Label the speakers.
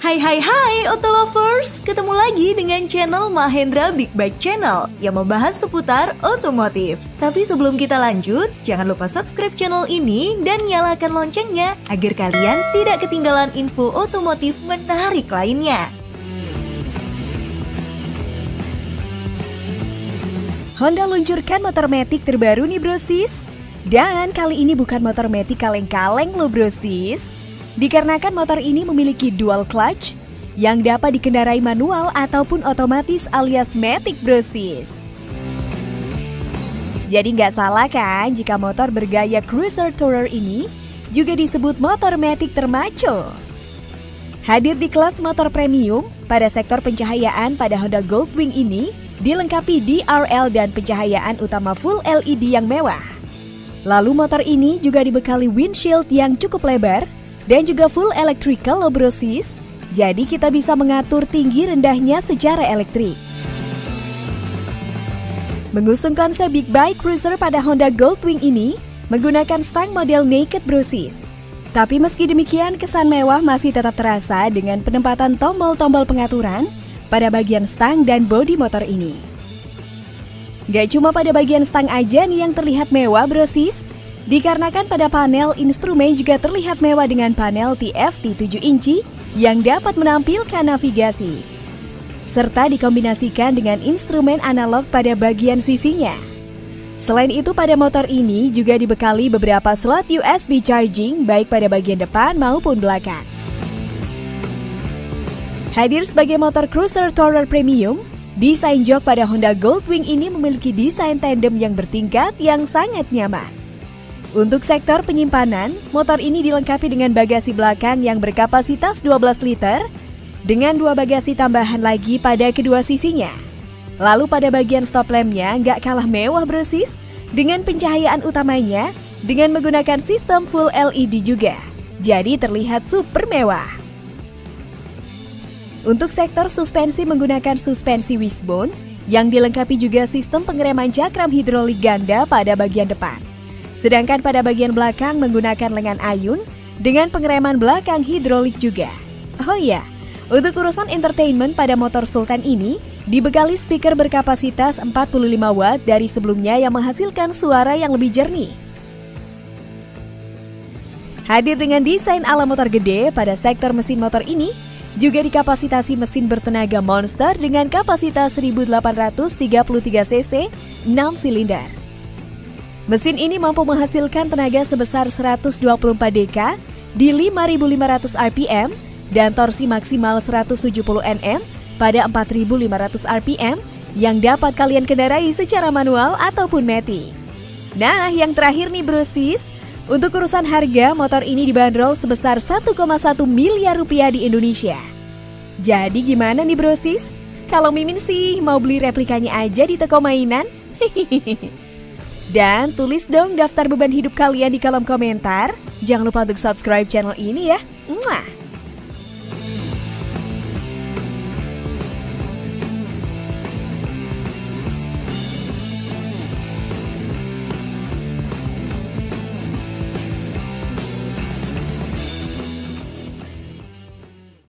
Speaker 1: Hai Auto Lovers, ketemu lagi dengan channel Mahendra Big Bike Channel yang membahas seputar otomotif. Tapi sebelum kita lanjut, jangan lupa subscribe channel ini dan nyalakan loncengnya agar kalian tidak ketinggalan info otomotif menarik lainnya.
Speaker 2: Honda luncurkan motor matic terbaru nih brosis. Dan kali ini bukan motor matic kaleng-kaleng loh brosis. Dikarenakan motor ini memiliki dual clutch yang dapat dikendarai manual ataupun otomatis alias matic brosis. Jadi nggak salah kan jika motor bergaya cruiser tourer ini juga disebut motor matic termaco. Hadir di kelas motor premium pada sektor pencahayaan pada Honda Goldwing ini dilengkapi DRL dan pencahayaan utama full LED yang mewah. Lalu motor ini juga dibekali windshield yang cukup lebar dan juga full electrical loh brosis. Jadi kita bisa mengatur tinggi rendahnya secara elektrik. Mengusung konsep big bike cruiser pada Honda Goldwing ini menggunakan stang model naked brosis. Tapi meski demikian kesan mewah masih tetap terasa dengan penempatan tombol-tombol pengaturan pada bagian stang dan bodi motor ini. Gak cuma pada bagian stang aja nih yang terlihat mewah brosis. Dikarenakan pada panel instrumen juga terlihat mewah dengan panel TFT 7 inci yang dapat menampilkan navigasi. Serta dikombinasikan dengan instrumen analog pada bagian sisinya. Selain itu pada motor ini juga dibekali beberapa slot USB charging baik pada bagian depan maupun belakang. Hadir sebagai motor cruiser tourer premium, desain jok pada Honda Goldwing ini memiliki desain tandem yang bertingkat yang sangat nyaman. Untuk sektor penyimpanan, motor ini dilengkapi dengan bagasi belakang yang berkapasitas 12 liter dengan 2 bagasi tambahan lagi pada kedua sisinya. Lalu pada bagian stop lampnya nggak kalah mewah brosis dengan pencahayaan utamanya dengan menggunakan sistem full LED juga. Jadi terlihat super mewah. Untuk sektor suspensi menggunakan suspensi wishbone yang dilengkapi juga sistem pengereman cakram hidrolik ganda pada bagian depan. Sedangkan pada bagian belakang menggunakan lengan ayun dengan pengereman belakang hidrolik juga. Oh iya, untuk urusan entertainment pada motor Sultan ini dibekali speaker berkapasitas 45 watt dari sebelumnya yang menghasilkan suara yang lebih jernih. Hadir dengan desain ala motor gede pada sektor mesin motor ini juga dikapasitasi mesin bertenaga monster dengan kapasitas 1833 cc 6 silinder. Mesin ini mampu menghasilkan tenaga sebesar 124 dk di 5.500 rpm dan torsi maksimal 170 Nm pada 4.500 rpm yang dapat kalian kendarai secara manual ataupun matic. Nah, yang terakhir nih brosis, untuk urusan harga motor ini dibanderol sebesar 1,1 miliar rupiah di Indonesia. Jadi gimana nih brosis? Kalau Mimin sih mau beli replikanya aja di toko mainan. Dan tulis dong daftar beban hidup kalian di kolom komentar. Jangan lupa untuk subscribe channel ini ya. Mwah.